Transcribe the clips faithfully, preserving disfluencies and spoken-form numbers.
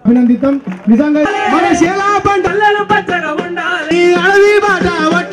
అభినందితం. నిజంగా మన శేలా పంటలను పచ్చగా ఉండాలి అడవి బాట వట్ట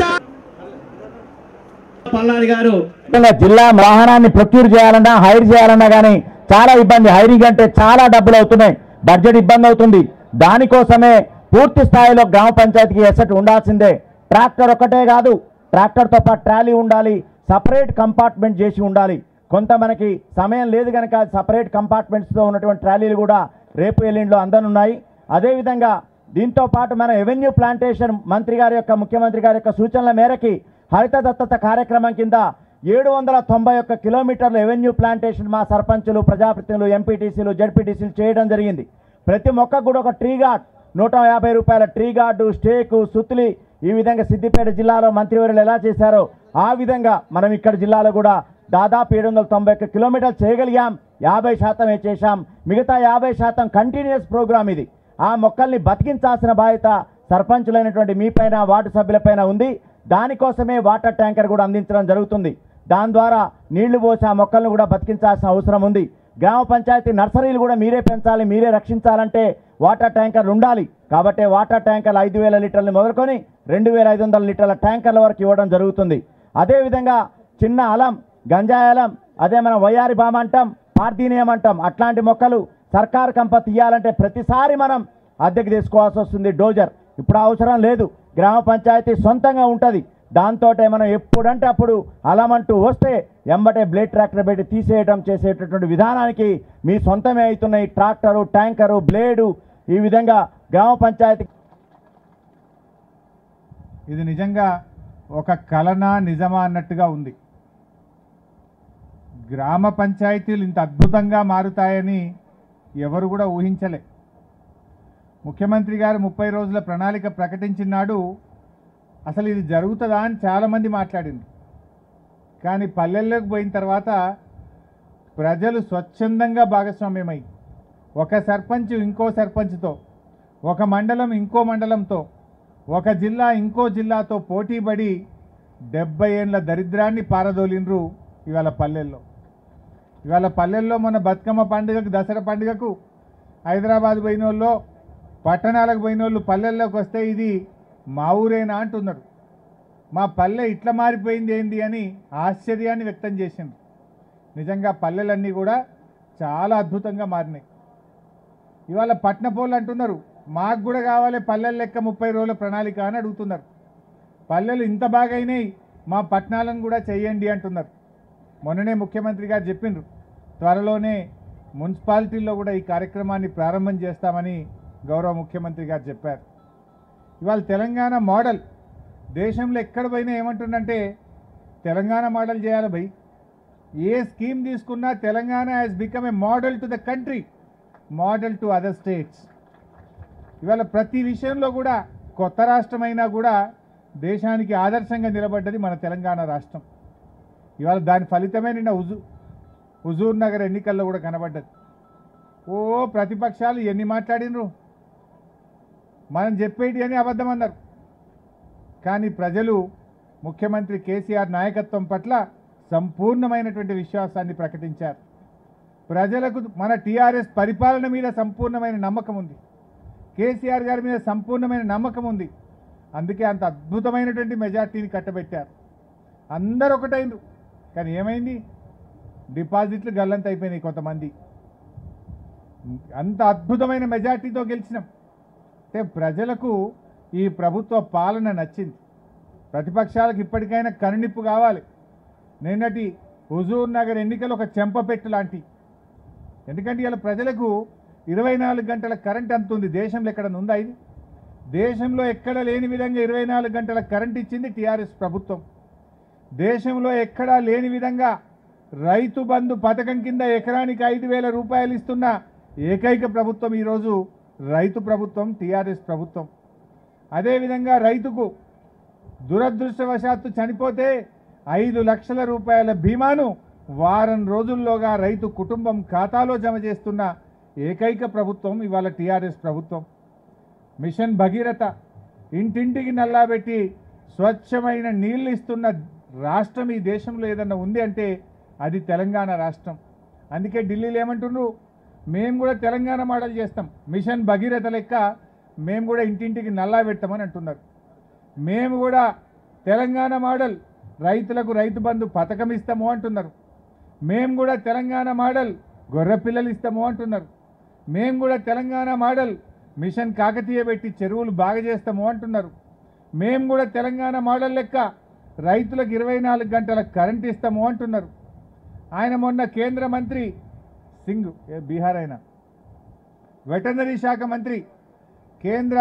పల్లారి గారు జిల్లా వాహనాన్ని ప్రొక్యూర్ చేయాలన్నా హైర్ చేయాలన్నా కానీ చాలా ఇబ్బంది. హైరింగ్ అంటే చాలా డబ్బులు అవుతున్నాయి, బడ్జెట్ ఇబ్బంది అవుతుంది. దానికోసమే పూర్తి స్థాయిలో గ్రామ పంచాయతీకి ఎసెట్ ఉండాల్సిందే. ట్రాక్టర్ ఒక్కటే కాదు, ట్రాక్టర్తో పాటు ట్రాలీ ఉండాలి, సపరేట్ కంపార్ట్మెంట్ చేసి ఉండాలి. కొంత మనకి సమయం లేదు కనుక సపరేట్ కంపార్ట్మెంట్స్తో ఉన్నటువంటి ట్రాలీలు కూడా రేపు ఎల్లుండిలో అందనున్నాయి. అదేవిధంగా దీంతో పాటు మన రెవెన్యూ ప్లాంటేషన్ మంత్రి గారి యొక్క ముఖ్యమంత్రి గారి యొక్క సూచనల మేరకి హరిత దత్తత కార్యక్రమం కింద ఏడు వందల తొంభై ఒక్క కిలోమీటర్ల రెవెన్యూ ప్లాంటేషన్ మా సర్పంచులు, ప్రజాప్రతినిధులు, ఎంపీటీసీలు, జడ్పీటీసీలు చేయడం జరిగింది. ప్రతి మొక్కకు కూడా ఒక ట్రీ గార్డ్, నూట యాభై రూపాయల ట్రీ గార్డు, స్టేకు, సుత్తులి, ఈ విధంగా సిద్దిపేట జిల్లాలో మంత్రివర్యులు ఎలా చేశారో ఆ విధంగా మనం ఇక్కడ జిల్లాలో కూడా దాదాపు ఏడు వందల తొంభై ఒక్క కిలోమీటర్లు చేయగలిగాం. యాభై శాతమే చేశాం, మిగతా యాభై శాతం కంటిన్యూస్ ప్రోగ్రామ్ ఇది. ఆ మొక్కల్ని బతికించాల్సిన బాధ్యత సర్పంచులైనటువంటి మీ పైన, వార్డు సభ్యులపైన ఉంది. దానికోసమే వాటర్ ట్యాంకర్ కూడా అందించడం జరుగుతుంది. దాని ద్వారా నీళ్లు పోసి ఆ మొక్కలను కూడా బతికించాల్సిన అవసరం ఉంది. గ్రామ పంచాయతీ నర్సరీలు కూడా మీరే పెంచాలి, మీరే రక్షించాలంటే వాటర్ ట్యాంకర్లు ఉండాలి. కాబట్టి వాటర్ ట్యాంకర్లు ఐదు వేల లీటర్లు మొదలుకొని రెండు వేల ఐదు వందల లీటర్ల ట్యాంకర్ల వరకు ఇవ్వడం జరుగుతుంది. అదేవిధంగా చిన్న అలం, గంజాయి అలం, అదే మనం వయ్యారి బామ అంటాం, పార్థీనియం అంటాం, అట్లాంటి మొక్కలు సర్కారు కంప తీయాలంటే ప్రతిసారి మనం అద్దెకు తీసుకోవాల్సి వస్తుంది డోజర్. ఇప్పుడు అవసరం లేదు, గ్రామ పంచాయతీ సొంతంగా ఉంటుంది. దాంతో మనం ఎప్పుడంటే అప్పుడు అలమంటూ వస్తే ఎంబటే బ్లేడ్ ట్రాక్టర్ పెట్టి తీసేయటం చేసేటటువంటి విధానానికి మీ సొంతమే అవుతున్నాయి. ట్రాక్టరు, ట్యాంకరు, బ్లేడు, ఈ విధంగా గ్రామ పంచాయతీ. ఇది నిజంగా ఒక కలనా నిజమా అన్నట్టుగా ఉంది. గ్రామ పంచాయతీలు ఇంత అద్భుతంగా మారుతాయని ఎవరు కూడా ఊహించలే. ముఖ్యమంత్రి గారు ముప్పై రోజుల ప్రణాళిక ప్రకటించిన నాడు అసలు ఇది జరుగుతుందా అని చాలామంది మాట్లాడింది. కానీ పల్లెల్లోకి పోయిన తర్వాత ప్రజలు స్వచ్ఛందంగా భాగస్వామ్యమై ఒక సర్పంచ్ ఇంకో సర్పంచ్తో, ఒక మండలం ఇంకో మండలంతో, ఒక జిల్లా ఇంకో జిల్లాతో పోటీపడి డెబ్బై ఏళ్ళ దరిద్రాన్ని పారదోలినరు ఇవాళ పల్లెల్లో. ఇవాళ పల్లెల్లో మన బతుకమ్మ పండుగకు, దసరా పండుగకు హైదరాబాద్ పోయిన వాళ్ళు, పట్టణాలకు పోయిన వాళ్ళు పల్లెల్లోకి వస్తే ఇది మా ఊరేనా అంటున్నారు. మా పల్లె ఇట్లా మారిపోయింది ఏంది అని ఆశ్చర్యాన్ని వ్యక్తం చేసిండ్రు. నిజంగా పల్లెలన్నీ కూడా చాలా అద్భుతంగా మారినాయి. ఇవాళ పట్టణపోళ్ళు అంటున్నారు మాకు కూడా కావాలి పల్లెల లెక్క ముప్పై రోజుల ప్రణాళిక అని అడుగుతున్నారు. పల్లెలు ఇంత బాగా అయినాయి, మా పట్టణాలను కూడా చేయండి అంటున్నారు. మొన్ననే ముఖ్యమంత్రి గారు చెప్పిండ్రు త్వరలోనే మున్సిపాలిటీల్లో కూడా ఈ కార్యక్రమాన్ని ప్రారంభం చేస్తామని గౌరవ ముఖ్యమంత్రి గారు చెప్పారు. ఇవాళ తెలంగాణ మోడల్ దేశంలో ఎక్కడ పోయినా ఏమంటుందంటే తెలంగాణ మోడల్ చేయాలి భయ్. ఏ స్కీమ్ తీసుకున్నా Telangana has become a model to the country, model to other states. ఇవాళ ప్రతి విషయంలో కూడా కొత్త రాష్ట్రమైనా కూడా దేశానికి ఆదర్శంగా నిలబడ్డది మన తెలంగాణ రాష్ట్రం. ఇవాళ దాని ఫలితమే నిన్న హుజూ హుజూర్ నగర్ ఎన్నికల్లో కూడా కనబడ్డది. ఓ ప్రతిపక్షాలు ఎన్ని మాట్లాడినరు, మనం చెప్పేటి అని అబద్ధం అన్నారు. కానీ ప్రజలు ముఖ్యమంత్రి కేసీఆర్ నాయకత్వం పట్ల సంపూర్ణమైనటువంటి విశ్వాసాన్ని ప్రకటించారు. ప్రజలకు మన టీఆర్ఎస్ పరిపాలన మీద సంపూర్ణమైన నమ్మకం ఉంది, కేసీఆర్ గారి మీద సంపూర్ణమైన నమ్మకం ఉంది. అందుకే అంత అద్భుతమైనటువంటి మెజార్టీని కట్టబెట్టారు. అందరూ ఒకటైండ్రు. కానీ ఏమైంది, డిపాజిట్లు గల్లంత అయిపోయినాయి. కొంతమంది అంత అద్భుతమైన మెజార్టీతో గెలిచినాం అంటే ప్రజలకు ఈ ప్రభుత్వ పాలన నచ్చింది. ప్రతిపక్షాలకు ఇప్పటికైనా కనునిప్పు కావాలి. నిన్నటి హుజూర్ నగర్ ఎన్నికలు ఒక చెంపపెట్టు లాంటి. ఎందుకంటే ఇలా ప్రజలకు ఇరవై నాలుగు గంటల కరెంట్ అంత ఉంది. దేశంలో ఎక్కడ ఉందా ఇది? దేశంలో ఎక్కడ లేని విధంగా ఇరవై నాలుగు గంటల కరెంట్ ఇచ్చింది టీఆర్ఎస్ ప్రభుత్వం. దేశంలో ఎక్కడా లేని విధంగా రైతు బంధు పథకం కింద ఎకరానికి ఐదు వేల రూపాయలు ఇస్తున్న ఏకైక ప్రభుత్వం ఈరోజు రైతు ప్రభుత్వం, టీఆర్ఎస్ ప్రభుత్వం. అదేవిధంగా రైతుకు దురదృష్టవశాత్తు చనిపోతే ఐదు లక్షల రూపాయల బీమాను వారం రోజుల్లోగా రైతు కుటుంబం ఖాతాలో జమ చేస్తున్న ఏకైక ప్రభుత్వం ఇవాళ టీఆర్ఎస్ ప్రభుత్వం. మిషన్ భగీరథ ఇంటింటికి నల్లాబెట్టి స్వచ్ఛమైన నీళ్లు ఇస్తున్న రాష్ట్రం ఈ దేశంలో ఏదన్నా ఉంది అంటే అది తెలంగాణ రాష్ట్రం. అందుకే ఢిల్లీలో ఏమంటున్నారు, మేము కూడా తెలంగాణ మోడల్ చేస్తాం, మిషన్ భగీరథ లెక్క మేము కూడా ఇంటింటికి నల్లా పెట్టమని అంటున్నారు. మేము కూడా తెలంగాణ మోడల్ రైతులకు రైతు బంధు పథకం ఇస్తాము అంటున్నారు. మేము కూడా తెలంగాణ మోడల్ గొర్రె పిల్లలు ఇస్తాము అంటున్నారు. మేము కూడా తెలంగాణ మోడల్ మిషన్ కాకతీయ పెట్టి చెరువులు బాగా చేస్తాము అంటున్నారు. మేము కూడా తెలంగాణ మోడల్ లెక్క రైతులకు ఇరవై నాలుగు గంటల కరెంట్ ఇస్తాము అంటున్నారు. ఆయన మొన్న కేంద్ర మంత్రి సింగ్ బీహార్ ఆయన వెటర్నరీ శాఖ మంత్రి కేంద్ర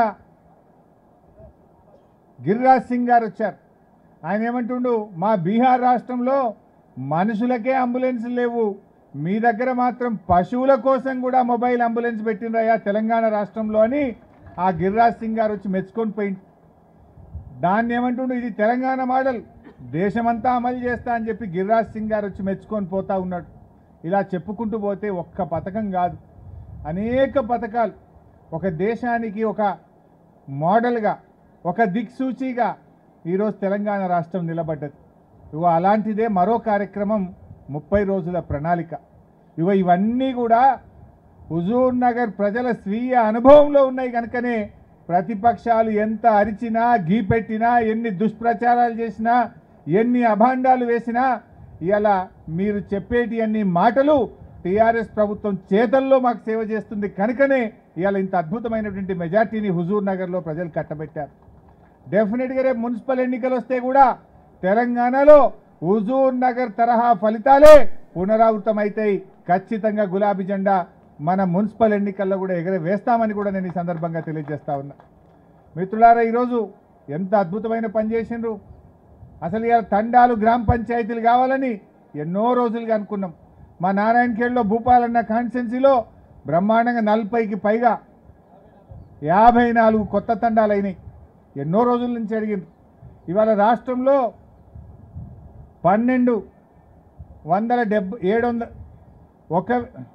గిరిరాజ్ సింగ్ గారు వచ్చారు. ఆయన ఏమంటుండు, మా బీహార్ రాష్ట్రంలో మనుషులకే అంబులెన్స్ లేవు, మీ దగ్గర మాత్రం పశువుల కోసం కూడా మొబైల్ అంబులెన్స్ పెట్టిండ్రయ్యా తెలంగాణ రాష్ట్రంలో అని ఆ గిరిరాజ్ సింగ్ గారు వచ్చి మెచ్చుకొని పోయింది. దాన్ని ఏమంటుండు, ఇది తెలంగాణ మోడల్ దేశమంతా అమలు చేస్తా అని చెప్పి గిరిరాజ్ సింగ్ గారు వచ్చి మెచ్చుకొని పోతా ఉన్నాడు. ఇలా చెప్పుకుంటూ పోతే ఒక్క పథకం కాదు, అనేక పథకాలు ఒక దేశానికి ఒక మోడల్గా ఒక దిక్సూచిగా ఈరోజు తెలంగాణ రాష్ట్రం నిలబడ్డది. ఇగో అలాంటిదే మరో కార్యక్రమం ముప్పై రోజుల ప్రణాళిక. ఇగో ఇవన్నీ కూడా హుజూర్ నగర్ ప్రజల స్వీయ అనుభవంలో ఉన్నాయి కనుకనే ప్రతిపక్షాలు ఎంత అరిచినా గీపెట్టినా ఎన్ని దుష్ప్రచారాలు చేసినా ఎన్ని అభాండాలు వేసినా ఇలా మీరు చెప్పేటి అన్ని మాటలు టీఆర్ఎస్ ప్రభుత్వం చేతల్లో మాకు సేవ చేస్తుంది కనుకనే ఇవాళ ఇంత అద్భుతమైనటువంటి మెజార్టీని హుజూర్ నగర్లో ప్రజలు కట్టబెట్టారు. డెఫినెట్గా రేపు మున్సిపల్ ఎన్నికలు వస్తే కూడా తెలంగాణలో హుజూర్ నగర్ తరహా ఫలితాలే పునరావృతమవుతాయి. ఖచ్చితంగా గులాబీ జెండా మన మున్సిపల్ ఎన్నికల్లో కూడా ఎగర వేస్తామని కూడా నేను ఈ సందర్భంగా తెలియజేస్తా ఉన్నా. మిత్రులారా, ఈరోజు ఎంత అద్భుతమైన పని చేసిండ్రు. అసలు ఇలా తండాలు గ్రామ పంచాయతీలు కావాలని ఎన్నో రోజులుగా అనుకున్నాం. మా నారాయణఖేడ్లో భూపాలన్న కాన్స్టిట్యున్సీలో బ్రహ్మాండంగా నలభైకి పైగా యాభై నాలుగు కొత్త తండాలు అయినాయి. ఎన్నో రోజుల నుంచి అడిగిండ్రు. ఇవాళ రాష్ట్రంలో పన్నెండు వందల డెబ్బై ఏడు వందల ఒక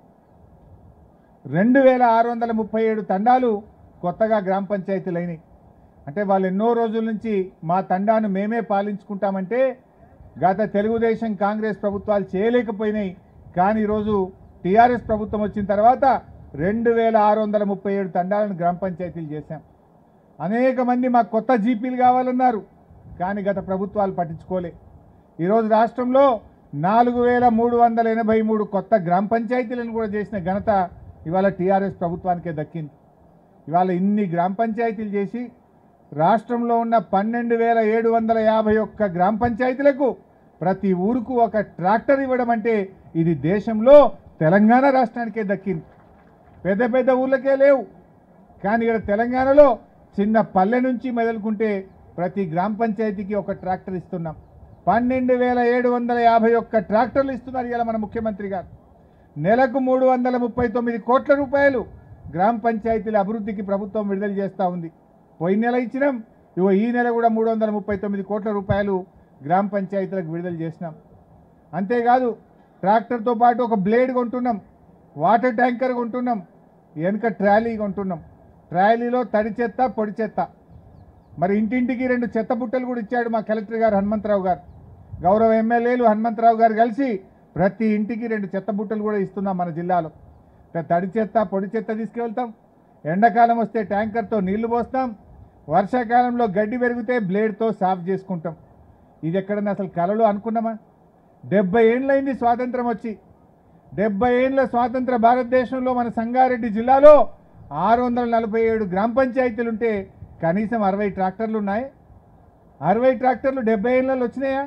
రెండు వేల ఆరు వందల ముప్పై ఏడు తండాలు కొత్తగా గ్రామ పంచాయతీలు అయినాయి. అంటే వాళ్ళు ఎన్నో రోజుల నుంచి మా తండాను మేమే పాలించుకుంటామంటే గత తెలుగుదేశం కాంగ్రెస్ ప్రభుత్వాలు చేయలేకపోయినాయి. కానీ ఈరోజు టీఆర్ఎస్ ప్రభుత్వం వచ్చిన తర్వాత రెండు వేల ఆరు వందల ముప్పై ఏడు తండాలను గ్రామ పంచాయతీలు చేశాం. అనేక మంది మాకు కొత్త జీపీలు కావాలన్నారు, కానీ గత ప్రభుత్వాలు పట్టించుకోలే. ఈరోజు రాష్ట్రంలో నాలుగు వేల మూడు వందల ఎనభై మూడు కొత్త గ్రామ పంచాయతీలను కూడా చేసిన ఘనత ఇవాళ టీఆర్ఎస్ ప్రభుత్వానికే దక్కింది. ఇవాళ ఇన్ని గ్రామ పంచాయతీలు చేసి రాష్ట్రంలో ఉన్న పన్నెండు వేల ఏడు వందల యాభై ఒక్క గ్రామ పంచాయతీలకు ప్రతి ఊరుకు ఒక ట్రాక్టర్ ఇవ్వడం అంటే ఇది దేశంలో తెలంగాణ రాష్ట్రానికే దక్కింది. పెద్ద పెద్ద ఊర్లకే లేవు, కానీ ఇక్కడ తెలంగాణలో చిన్న పల్లె నుంచి మొదలుకుంటే ప్రతి గ్రామ పంచాయతీకి ఒక ట్రాక్టర్ ఇస్తున్నాం. పన్నెండు వేల ఏడు వందల యాభై ఒక్క ట్రాక్టర్లు ఇస్తున్నారు ఇలా మన ముఖ్యమంత్రి గారు. నెలకు మూడు వందల ముప్పై తొమ్మిది కోట్ల రూపాయలు గ్రామ పంచాయతీల అభివృద్ధికి ప్రభుత్వం విడుదల చేస్తూ ఉంది. పోయిన నెల ఇచ్చినాం, ఇవో ఈ నెల కూడా మూడు వందల ముప్పై తొమ్మిది కోట్ల రూపాయలు గ్రామ పంచాయతీలకు విడుదల చేసినాం. అంతేకాదు ట్రాక్టర్తో పాటు ఒక బ్లేడ్ కొంటున్నాం, వాటర్ ట్యాంకర్ కొంటున్నాం, వెనుక ట్రాలీ కొంటున్నాం. ట్రాలీలో తడి చెత్త పొడి చెత్త, మరి ఇంటింటికి రెండు చెత్త బుట్టలు కూడా ఇచ్చాడు మా కలెక్టర్ గారు హనుమంతరావు గారు. గౌరవ ఎమ్మెల్యేలు హనుమంతరావు గారు కలిసి ప్రతి ఇంటికి రెండు చెత్త బుట్టలు కూడా ఇస్తున్నాం మన జిల్లాలో. తడి చెత్త పొడి చెత్త తీసుకువెళ్తాం, ఎండాకాలం వస్తే ట్యాంకర్తో నీళ్లు పోస్తాం, వర్షాకాలంలో గడ్డి పెరిగితే బ్లేడ్తో సాఫ్ చేసుకుంటాం. ఇది ఎక్కడన్నా అసలు కలలు అనుకున్నామా? డెబ్బై ఏళ్ళైంది స్వాతంత్రం వచ్చి. డెబ్బై ఏళ్ళ స్వాతంత్ర భారతదేశంలో మన సంగారెడ్డి జిల్లాలో ఆరు వందల నలభై ఏడు గ్రామ పంచాయతీలు ఉంటే కనీసం అరవై ట్రాక్టర్లు ఉన్నాయి. అరవై ట్రాక్టర్లు డెబ్బై ఏళ్ళలో వచ్చినాయా?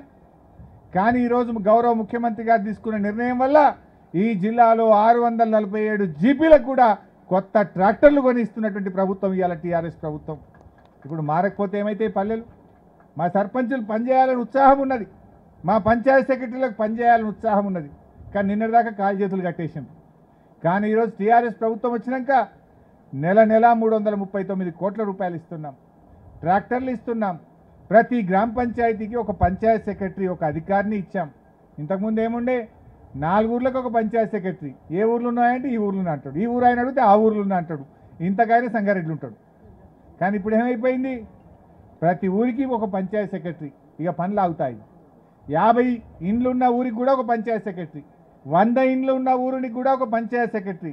కానీ ఈరోజు గౌరవ ముఖ్యమంత్రి గారు తీసుకున్న నిర్ణయం వల్ల ఈ జిల్లాలో ఆరు వందల నలభై ఏడు జీపీలకు కూడా కొత్త ట్రాక్టర్లు కొనిస్తున్నటువంటి ప్రభుత్వం ఇవాళ టీఆర్ఎస్ ప్రభుత్వం. ఇప్పుడు మారకపోతే ఏమైతే పల్లెలు? మా సర్పంచులు పనిచేయాలని ఉత్సాహం ఉన్నది, మా పంచాయతీ సెక్రటరీలకు పనిచేయాలని ఉత్సాహం ఉన్నది, కానీ నిన్నటిదాకా కాలు చేతులు కట్టేసాం. కానీ ఈరోజు టీఆర్ఎస్ ప్రభుత్వం వచ్చినాక నెల నెల మూడు వందల ముప్పై తొమ్మిది కోట్ల రూపాయలు ఇస్తున్నాం, ట్రాక్టర్లు ఇస్తున్నాం. ప్రతి గ్రామ పంచాయతీకి ఒక పంచాయత్ సెక్రటరీ ఒక అధికారిని ఇచ్చాం. ఇంతకుముందు ఏముండే, నాలుగు ఊర్లకు ఒక పంచాయత్ సెక్రటరీ, ఏ ఊర్లు ఉన్నాయంటే ఈ ఊర్లో అంటాడు, ఈ ఊరు ఆయన అడిగితే ఆ ఊర్లో అంటాడు, ఇంతకైనా సంగారెడ్డి ఉంటాడు. కానీ ఇప్పుడు ఏమైపోయింది, ప్రతి ఊరికి ఒక పంచాయత్ సెక్రటరీ. ఇక పనులు ఆగుతాయి. యాభై ఇండ్లు ఉన్న ఊరికి కూడా ఒక పంచాయత్ సెక్రటరీ, వంద ఇండ్లు ఉన్న ఊరికి కూడా ఒక పంచాయత్ సెక్రటరీ,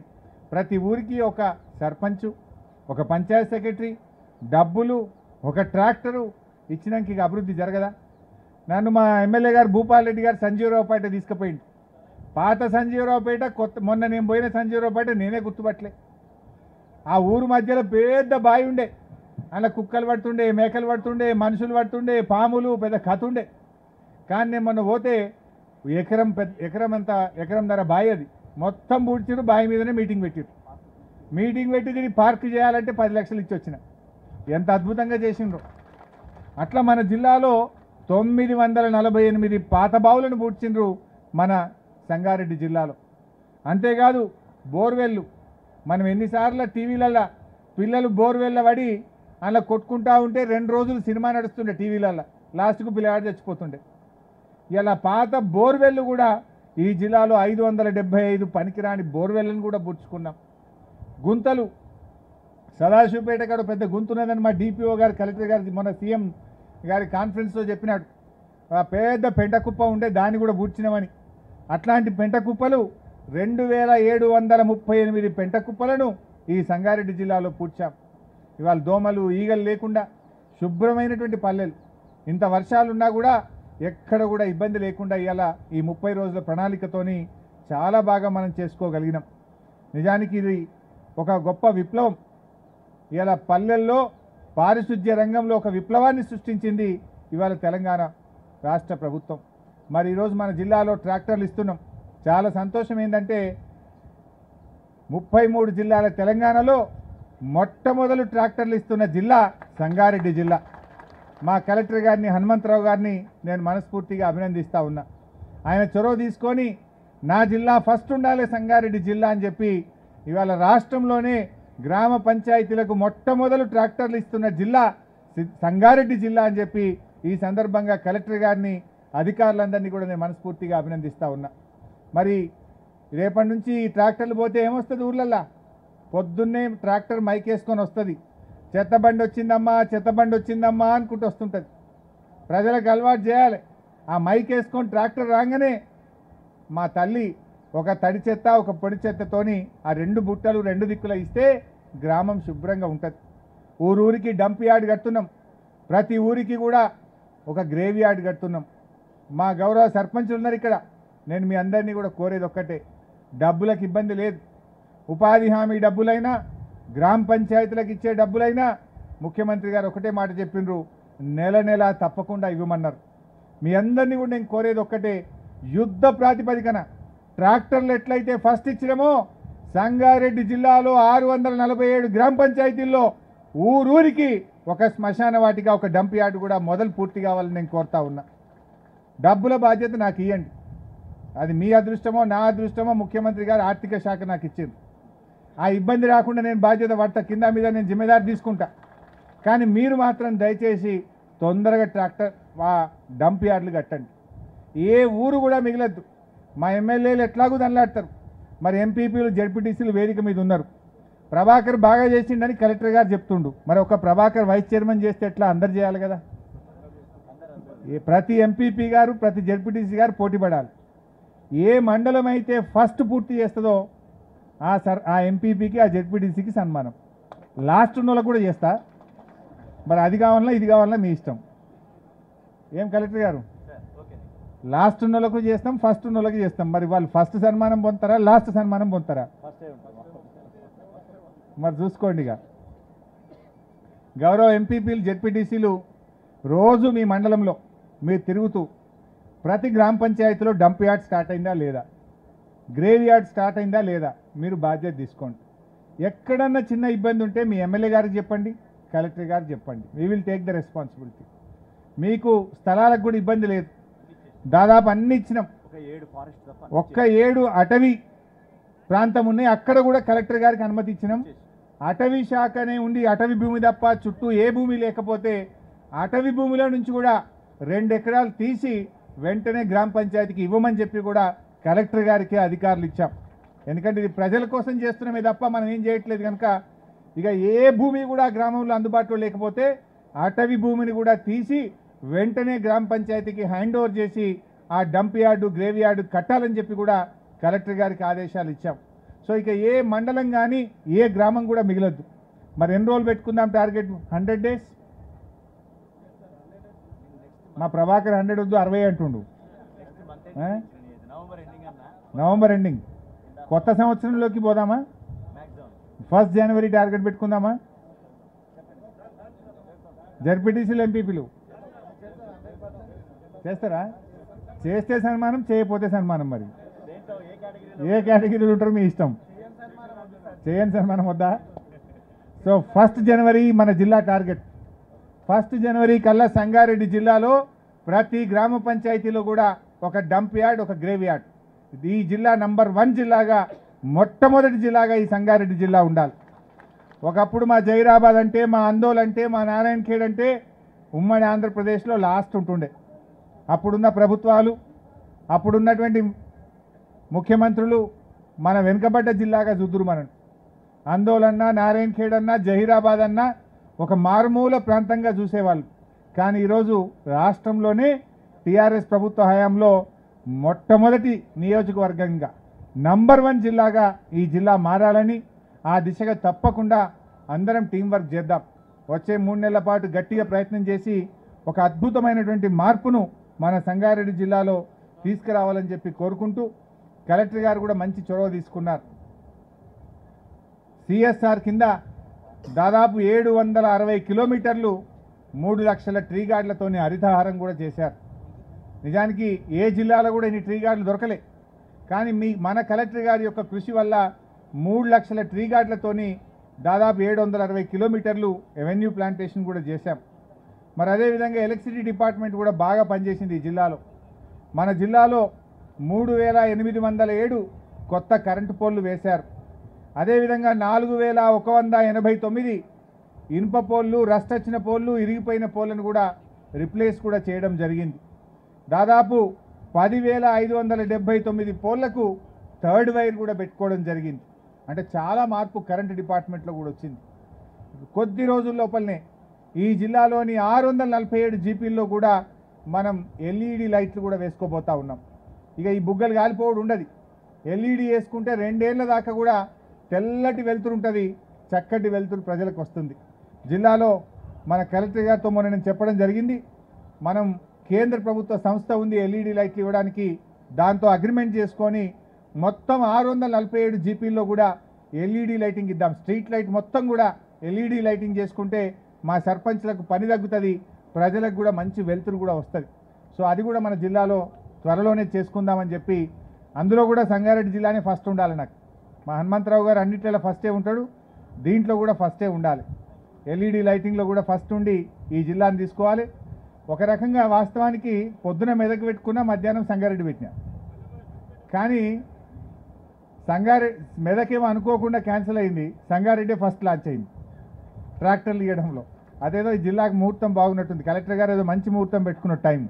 ప్రతి ఊరికి ఒక సర్పంచు, ఒక పంచాయత్ సెక్రటరీ, డబ్బులు, ఒక ట్రాక్టరు ఇచ్చినాక ఇక అభివృద్ధి జరగదా? నన్ను మా ఎమ్మెల్యే గారు భూపాల్ రెడ్డి గారు సంజీవరావుపేట తీసుకుపోయింది. పాత సంజీవరావుపేట, కొత్త మొన్న నేను పోయిన సంజీవరావుపేట నేనే గుర్తుపట్టలే. ఆ ఊరు మధ్యలో పెద్ద బావి ఉండే, అలా కుక్కలు పడుతుండే, మేకలు పడుతుండే, మనుషులు పడుతుండే, పాములు, పెద్ద కథ ఉండే. కానీ నేను మొన్న పోతే ఎకరం పెద్ద ఎకరం అంతా ఎకరం ధర బావి అది మొత్తం పూడ్చిరు. బావి మీదనే మీటింగ్ పెట్టిరు. మీటింగ్ పెట్టి దీన్ని పార్క్ చేయాలంటే పది లక్షలు ఇచ్చి వచ్చిన. ఎంత అద్భుతంగా చేసిండ్రు. అట్లా మన జిల్లాలో తొమ్మిది వందల నలభై ఎనిమిది పాత బావులను పూడ్చిండ్రు మన సంగారెడ్డి జిల్లాలో. అంతేకాదు బోర్వెల్లు, మనం ఎన్నిసార్లు టీవీలల్లో పిల్లలు బోర్వెల్ల పడి అలా కొట్టుకుంటా ఉంటే రెండు రోజులు సినిమా నడుస్తుండే టీవీలల్లో, లాస్ట్కు పిల్లవాడు చచ్చిపోతుండే. ఇలా పాత బోర్వెల్లు కూడా ఈ జిల్లాలో ఐదు వందల డెబ్బై ఐదు పనికిరాని బోర్వెల్లను కూడా పుచ్చుకున్నాం. గుంతలు, సదాశివపేట కాడ పెద్ద గుంతున్నదని మా డిపిఓ గారు, కలెక్టర్ గారు మొన్న సీఎం గారి కాన్ఫరెన్స్లో చెప్పినాడు. ఆ పెద్ద పెంట కుప్ప ఉండే దాన్ని కూడా పూడ్చినామని. అట్లాంటి పెంట కుప్పలు రెండు వేల ఏడు వందల ముప్పై ఎనిమిది పెంట కుప్పలను ఈ సంగారెడ్డి జిల్లాలో పూడ్చాం. ఇవాళ దోమలు, ఈగలు లేకుండా శుభ్రమైనటువంటి పల్లెలు. ఇంత వర్షాలున్నా కూడా ఎక్కడ కూడా ఇబ్బంది లేకుండా ఇవాళ ఈ ముప్పై రోజుల ప్రణాళికతోని చాలా బాగా మనం చేసుకోగలిగినాం. నిజానికి ఇది ఒక గొప్ప విప్లవం. ఇవాళ పల్లెల్లో పారిశుద్ధ్య రంగంలో ఒక విప్లవాన్ని సృష్టించింది ఇవాళ తెలంగాణ రాష్ట్ర ప్రభుత్వం. మరి ఈరోజు మన జిల్లాలో ట్రాక్టర్లు ఇస్తున్నాం. చాలా సంతోషం. ఏంటంటే ముప్పై మూడు జిల్లాల తెలంగాణలో మొట్టమొదలు ట్రాక్టర్లు ఇస్తున్న జిల్లా సంగారెడ్డి జిల్లా. మా కలెక్టర్ గారిని, హనుమంతరావు గారిని నేను మనస్ఫూర్తిగా అభినందిస్తూ ఉన్నా. ఆయన చొరవ తీసుకొని నా జిల్లా ఫస్ట్ ఉండాలి సంగారెడ్డి జిల్లా అని చెప్పి ఇవాళ రాష్ట్రంలోనే గ్రామ పంచాయతీలకు మొట్టమొదలు ట్రాక్టర్లు ఇస్తున్న జిల్లా సంగారెడ్డి జిల్లా అని చెప్పి ఈ సందర్భంగా కలెక్టర్ గారిని, అధికారులందరినీ కూడా నేను మనస్ఫూర్తిగా అభినందిస్తూ ఉన్నా. మరి రేపటి నుంచి ఈ ట్రాక్టర్లు పోతే ఏమొస్తుంది? ఊర్లల్లా పొద్దున్నే ట్రాక్టర్ మైక్ వేసుకొని వస్తుంది. చెత్తబండి వచ్చిందమ్మా, చెత్తబండి వచ్చిందమ్మా అనుకుంటూ వస్తుంటుంది. ప్రజలకు అలవాటు చేయాలి. ఆ మైక్ వేసుకొని ట్రాక్టర్ రాగానే మా తల్లి ఒక తడి చెత్త, ఒక పొడి చెత్తతోని ఆ రెండు బుట్టలు రెండు దిక్కుల ఇస్తే గ్రామం శుభ్రంగా ఉంటుంది. ఊరూరికి డంప్ యార్డ్ కడుతున్నాం. ప్రతి ఊరికి కూడా ఒక గ్రేవ్ యార్డ్ కడుతున్నాం. మా గౌరవ సర్పంచులు ఉన్నారు ఇక్కడ. నేను మీ అందరినీ కూడా కోరేది ఒక్కటే, డబ్బులకు ఇబ్బంది లేదు. ఉపాధి హామీ డబ్బులైనా, గ్రామ పంచాయతీలకు ఇచ్చే డబ్బులైనా ముఖ్యమంత్రి గారు ఒకటే మాట చెప్పిండ్రు, నెల నెల తప్పకుండా ఇవ్వమన్నారు. మీ అందరినీ కూడా నేను కోరేది ఒక్కటే, యుద్ధ ప్రాతిపదికన ట్రాక్టర్లు ఎట్లయితే ఫస్ట్ ఇచ్చినామో సంగారెడ్డి జిల్లాలో ఆరు వందల నలభై ఏడు గ్రామ పంచాయతీల్లో ఊరూరికి ఒక శ్మశాన వాటిక, ఒక డంప్ యార్డ్ కూడా మొదలు పూర్తి కావాలని నేను కోరుతా ఉన్నా. డబ్బుల బాధ్యత నాకు ఇవ్వండి. అది మీ అదృష్టమో నా అదృష్టమో ముఖ్యమంత్రి గారు ఆర్థిక శాఖ నాకు ఇచ్చింది. ఆ ఇబ్బంది రాకుండా నేను బాధ్యత పడతా, కింద మీద నేను జిమ్మేదారి తీసుకుంటా. కానీ మీరు మాత్రం దయచేసి తొందరగా ట్రాక్టర్ ఆ డంప్ యార్డులు కట్టండి. ఏ ఊరు కూడా మిగలద్దు. మా ఎమ్మెల్యేలు ఎట్లాగూ దండలాడతారు, మరి ఎంపీపీలు, జడ్పీటీసీలు వేదిక మీద ఉన్నారు. ప్రభాకర్ బాగా చేసిండని కలెక్టర్ గారు చెప్తుండు. మరి ఒక ప్రభాకర్ వైస్ చైర్మన్ చేస్తే ఎట్లా? అందరు చేయాలి కదా. ప్రతి ఎంపీపీ గారు, ప్రతి జడ్పీటీసీ గారు పోటీ పడాలి. ఏ మండలం అయితే ఫస్ట్ పూర్తి చేస్తుందో ఆ సర్ ఆ ఎంపీపీకి, ఆ జడ్పీటీసీకి సన్మానం. లాస్ట్ ఉన్న వాళ్ళకు కూడా చేస్తా. మరి అది కావాలన్నా ఇది కావాలన్నా మీ ఇష్టం. ఏం కలెక్టర్ గారు? లాస్ట్ ఉన్న వాళ్ళకు చేస్తాం, ఫస్ట్ ఉన్న వాళ్ళకి చేస్తాం. మరి వాళ్ళు ఫస్ట్ సన్మానం పొందుతారా, లాస్ట్ సన్మానం పొందుతారా? మరి చూసుకోండి. ఇక గౌరవ ఎంపీపీలు, జెడ్పీటీసీలు రోజు మీ మండలంలో మీరు తిరుగుతూ ప్రతి గ్రామ పంచాయతీలో డంప్ యార్డ్ స్టార్ట్ అయిందా లేదా, గ్రేవ్ యార్డ్ స్టార్ట్ అయిందా లేదా, మీరు బాధ్యత తీసుకోండి. ఎక్కడన్నా చిన్న ఇబ్బంది ఉంటే మీ ఎమ్మెల్యే గారికి చెప్పండి, కలెక్టర్ గారికి చెప్పండి. We will take the responsibility. మీకు స్థలాలకు కూడా ఇబ్బంది లేదు. దాదాపు అన్ని ఇచ్చినాం. ఒక్క ఏడు అటవీ ప్రాంతం ఉన్నాయి, అక్కడ కూడా కలెక్టర్ గారికి అనుమతి ఇచ్చినాం. అటవీ శాఖనే ఉండి అటవీ భూమి తప్ప చుట్టూ ఏ భూమి లేకపోతే అటవీ భూమిలో నుంచి కూడా రెండు ఎకరాలు తీసి వెంటనే గ్రామ పంచాయతీకి ఇవ్వమని చెప్పి కూడా కలెక్టర్ గారికి అధికారులు ఇచ్చాం. ఎందుకంటే ఇది ప్రజల కోసం చేస్తున్నామే తప్ప మనం ఏం చేయట్లేదు కనుక ఇక ఏ భూమి కూడా గ్రామంలో అందుబాటులో లేకపోతే అటవీ భూమిని కూడా తీసి వెంటనే గ్రామ పంచాయతీకి హ్యాండ్ ఓవర్ చేసి ఆ డంప్ యార్డు, గ్రేవ్ యార్డు కట్టాలని చెప్పి కూడా కలెక్టర్ గారికి ఆదేశాలు ఇచ్చాం. సో ఇక ఏ మండలం కానీ ఏ గ్రామం కూడా మిగలొద్దు. మరి ఎన్ని రోజులు పెట్టుకుందాం టార్గెట్? Hundred days. మా ప్రభాకర్ హండ్రెడ్ వద్దు అరవై అంటుండు. నవంబర్ ఎండింగ్ కొత్త సంవత్సరంలోకి పోదామా? ఫస్ట్ జనవరి టార్గెట్ పెట్టుకుందామా? జడ్పీటీసీలు ఎంపీపీలు చేస్తారా? చేస్తే సన్మానం, చేయకపోతే సన్మానం. మరి ఏ కేటగిరీలు ఉంటారో మీ ఇష్టం. చేయని సన్మానం వద్దా? సో ఫస్ట్ జనవరి మన జిల్లా టార్గెట్. ఫస్ట్ జనవరి కల్లా సంగారెడ్డి జిల్లాలో ప్రతి గ్రామ పంచాయతీలో కూడా ఒక డంప్ యార్డ్, ఒక గ్రేవ్ యార్డ్. ఈ జిల్లా నంబర్ వన్ జిల్లాగా, మొట్టమొదటి జిల్లాగా ఈ సంగారెడ్డి జిల్లా ఉండాలి. ఒకప్పుడు మా జైరాబాద్ అంటే, మా అందోల్ అంటే, మా నారాయణ ఖేడ్ అంటే ఉమ్మడి ఆంధ్రప్రదేశ్లో లాస్ట్ ఉంటుండే. అప్పుడున్న ప్రభుత్వాలు, అప్పుడున్నటువంటి ముఖ్యమంత్రులు మన వెనుకబడ్డ జిల్లాగా చూద్దురు. మనం అందోల్ అన్నా, నారాయణ ఖేడ్ అన్నా, జహీరాబాద్ అన్నా ఒక మారుమూల ప్రాంతంగా చూసేవాళ్ళు. కానీ ఈరోజు రాష్ట్రంలోనే టీఆర్ఎస్ ప్రభుత్వ హయాంలో మొట్టమొదటి నియోజకవర్గంగా నంబర్ వన్ జిల్లాగా ఈ జిల్లా మారాలని, ఆ దిశగా తప్పకుండా అందరం టీం వర్క్ చేద్దాం. వచ్చే మూడు నెలల పాటు గట్టిగా ప్రయత్నం చేసి ఒక అద్భుతమైనటువంటి మార్పును మన సంగారెడ్డి జిల్లాలో తీసుకురావాలని చెప్పి కోరుకుంటూ, కలెక్టర్ గారు కూడా మంచి చొరవ తీసుకున్నారు. సిఎస్ఆర్ కింద దాదాపు ఏడు వందల అరవై కిలోమీటర్లు మూడు లక్షల ట్రీ గార్డులతోని హరితహారం కూడా చేశారు. నిజానికి ఏ జిల్లాలో కూడా ఇన్ని ట్రీ గార్డులు దొరకలే. కానీ మీ మన కలెక్టర్ గారి యొక్క కృషి వల్ల మూడు లక్షల ట్రీ గార్డులతోని దాదాపు ఏడు వందల అరవై కిలోమీటర్లు ఎవెన్యూ ప్లాంటేషన్ కూడా చేశాం. మరి అదేవిధంగా ఎలక్ట్రిసిటీ డిపార్ట్మెంట్ కూడా బాగా పనిచేసింది ఈ జిల్లాలో. మన జిల్లాలో మూడు వేల ఎనిమిది వందల ఏడు కొత్త కరెంటు పోల్లు వేశారు. అదేవిధంగా నాలుగు వేల ఒక వంద ఎనభై తొమ్మిది ఇనుప పోల్లు, రస్ట్ వచ్చిన పోల్లు, ఇరిగిపోయిన పోల్లను కూడా రిప్లేస్ కూడా చేయడం జరిగింది. దాదాపు పదివేల ఐదు వందల డెబ్బై తొమ్మిది పోళ్లకు థర్డ్ వైర్ కూడా పెట్టుకోవడం జరిగింది. అంటే చాలా మార్పు కరెంటు డిపార్ట్మెంట్లో కూడా వచ్చింది. కొద్ది రోజుల లోపలనే ఈ జిల్లాలోని ఆరు వందల నలభై ఏడు జీపీల్లో కూడా మనం ఎల్ఈడి లైట్లు కూడా వేసుకోబోతా ఉన్నాం. ఇక ఈ బుగ్గలు కాలిపోవడం ఉండదు. ఎల్ఈడి వేసుకుంటే రెండేళ్ల దాకా కూడా తెల్లటి వెలుతురు ఉంటుంది, చక్కటి వెలుతురు ప్రజలకు వస్తుంది. జిల్లాలో మన కలెక్టర్ గారితో మొన్న నేను చెప్పడం జరిగింది. మనం కేంద్ర ప్రభుత్వ సంస్థ ఉంది ఎల్ఈడి లైట్లు ఇవ్వడానికి, దాంతో అగ్రిమెంట్ చేసుకొని మొత్తం ఆరు వందల నలభై ఏడు జీపీల్లో కూడా ఎల్ఈడి లైటింగ్ ఇద్దాం. స్ట్రీట్ లైట్ మొత్తం కూడా ఎల్ఈడి లైటింగ్ చేసుకుంటే మా సర్పంచ్లకు పని తగ్గుతుంది, ప్రజలకు కూడా మంచి వెలుతురు కూడా వస్తుంది. సో అది కూడా మన జిల్లాలో త్వరలోనే చేసుకుందామని చెప్పి, అందులో కూడా సంగారెడ్డి జిల్లానే ఫస్ట్ ఉండాలి. నాకు మా హనుమంతరావు గారు అన్నిట్లలో ఫస్టే ఉంటాడు, దీంట్లో కూడా ఫస్టే ఉండాలి. ఎల్ఈడి లైటింగ్లో కూడా ఫస్ట్ ఉండి ఈ జిల్లాని తీసుకోవాలి. ఒక రకంగా వాస్తవానికి పొద్దున మెదక్ పెట్టుకున్నా, మధ్యాహ్నం సంగారెడ్డి పెట్టినా. కానీ సంగారెడ్డి మెదకేమో అనుకోకుండా క్యాన్సిల్ అయింది, సంగారెడ్డి ఫస్ట్ లాంచ్ అయింది ట్రాక్టర్లు ఇవ్వడంలో. అదేదో ఈ జిల్లాకు ముహూర్తం బాగున్నట్టుంది, కలెక్టర్ గారు ఏదో మంచి ముహూర్తం పెట్టుకున్న టైం.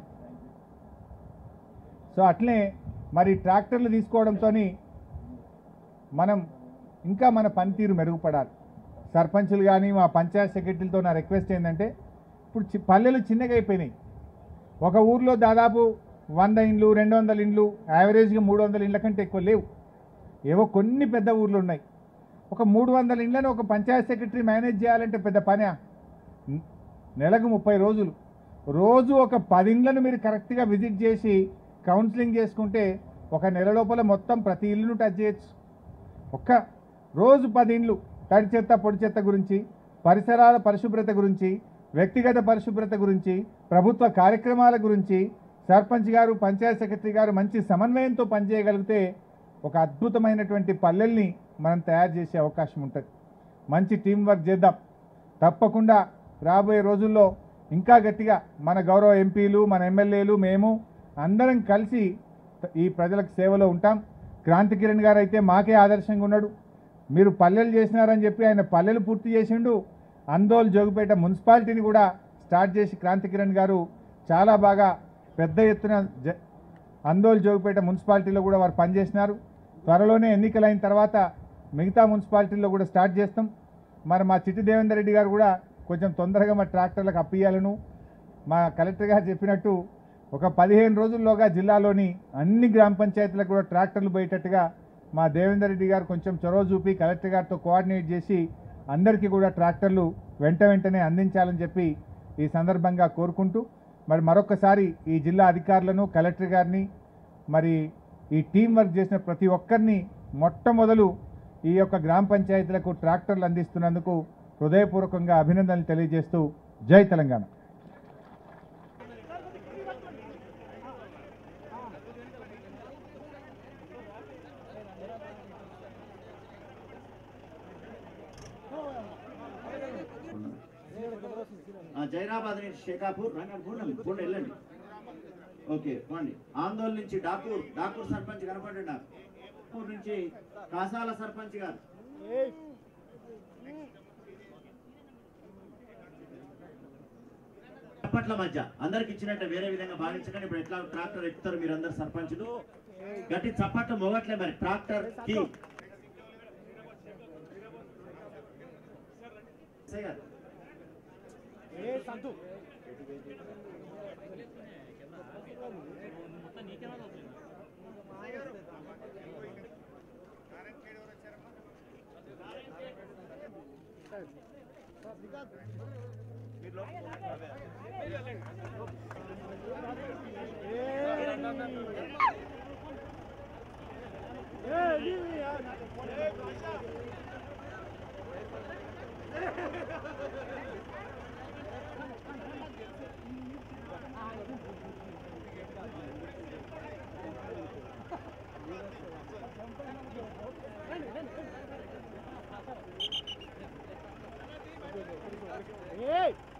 సో అట్లే మరి ట్రాక్టర్లు తీసుకోవడంతో మనం ఇంకా మన పనితీరు మెరుగుపడాలి. సర్పంచులు కానీ మా పంచాయత్ సెక్రటరీలతో నా రిక్వెస్ట్ ఏంటంటే, ఇప్పుడు పల్లెలు చిన్నగా అయిపోయినాయి. ఒక ఊర్లో దాదాపు వంద ఇండ్లు, రెండు వందల ఇండ్లు, యావరేజ్గా మూడు వందల ఇండ్ల కంటే ఎక్కువ లేవు. ఏవో కొన్ని పెద్ద ఊర్లు ఉన్నాయి. ఒక మూడు వందల ఇండ్లను ఒక పంచాయత్ సెక్రటరీ మేనేజ్ చేయాలంటే పెద్ద పని. నెలకు ముప్పై రోజులు, రోజు ఒక పది ఇండ్లను మీరు కరెక్ట్గా విజిట్ చేసి కౌన్సిలింగ్ చేసుకుంటే ఒక నెల లోపల మొత్తం ప్రతి ఇల్లును టచ్ చేయొచ్చు. ఒక్క రోజు పది ఇండ్లు తడి చెత్త, పొడి చెత్త గురించి, పరిసరాల పరిశుభ్రత గురించి, వ్యక్తిగత పరిశుభ్రత గురించి, ప్రభుత్వ కార్యక్రమాల గురించి సర్పంచ్ గారు, పంచాయత్ సెక్రటరీ గారు మంచి సమన్వయంతో పనిచేయగలిగితే ఒక అద్భుతమైనటువంటి పల్లెల్ని మనం తయారు చేసే అవకాశం ఉంటుంది. మంచి టీం వర్క్ చేద్దాం. తప్పకుండా రాబోయే రోజుల్లో ఇంకా గట్టిగా మన గౌరవ ఎంపీలు, మన ఎమ్మెల్యేలు, మేము అందరం కలిసి ఈ ప్రజలకు సేవలో ఉంటాం. క్రాంతి కిరణ్ గారు అయితే మాకే ఆదర్శంగా ఉన్నాడు. మీరు పల్లెలు చేసినారని చెప్పి ఆయన పల్లెలు పూర్తి చేసిండు. అందోల్ జోగిపేట మున్సిపాలిటీని కూడా స్టార్ట్ చేసి క్రాంతి కిరణ్ గారు చాలా బాగా పెద్ద ఎత్తున జ అందోల్ జోగిపేట మున్సిపాలిటీలో కూడా వారు పనిచేసినారు. త్వరలోనే ఎన్నికలైన తర్వాత మిగతా మున్సిపాలిటీల్లో కూడా స్టార్ట్ చేస్తాం. మరి మా చిట్టి దేవేందర్ రెడ్డి గారు కూడా కొంచెం తొందరగా మా ట్రాక్టర్లకు అప్పియాలను మా కలెక్టర్ గారు చెప్పినట్టు ఒక పదిహేను రోజుల్లోగా జిల్లాలోని అన్ని గ్రామ పంచాయతీలకు కూడా ట్రాక్టర్లు పోయేటట్టుగా మా దేవేందర్ రెడ్డి గారు కొంచెం చొరవ చూపి కలెక్టర్ గారితో కోఆర్డినేట్ చేసి అందరికీ కూడా ట్రాక్టర్లు వెంట వెంటనే అందించాలని చెప్పి ఈ సందర్భంగా కోరుకుంటూ మరి మరొకసారి ఈ జిల్లా అధికారులను కలెక్టర్ గారిని మరి ఈ టీం వర్క్ చేసిన ప్రతి ఒక్కరిని మొట్టమొదలు ఈ యొక్క గ్రామ పంచాయతీలకు ట్రాక్టర్లు అందిస్తున్నందుకు హృదయపూర్వకంగా అభినందనలు తెలియజేస్తూ జై తెలంగాణ. జైరాబాద్ నుంచి షేకాపూర్ రంగపూర్ వెళ్ళండి. ఓకే పోండి. ఆందోళన నుంచి డాకూర్ డాకూర్ సర్పంచ్ కనపడండి. డాకూర్ నుంచి కాసాల సర్పంచ్ గారు. చప్పట్ల మధ్య అందరికి ఇచ్చినట్టు వేరే విధంగా భావించకండి. ఇప్పుడు ఎట్లా ట్రాక్టర్ ఎక్కుతారు మీరు అందరు సర్పంచులు. గట్టి చప్పట్లు మోగట్లే మరి ట్రాక్టర్ కి సంతు Hey!